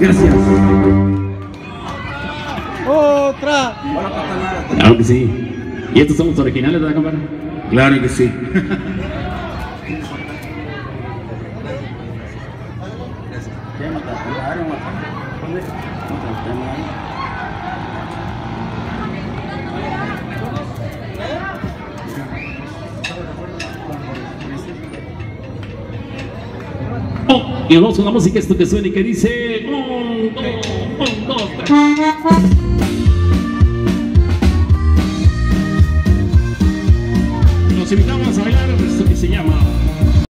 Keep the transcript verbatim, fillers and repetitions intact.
Gracias. Otra. Claro que sí. ¿Y estos son los originales, verdad, compadre? Claro que sí. Oh, y vamos con la música, esto que suena y que dice un, dos, un, dos, tres. Nos invitamos a bailar esto que se llama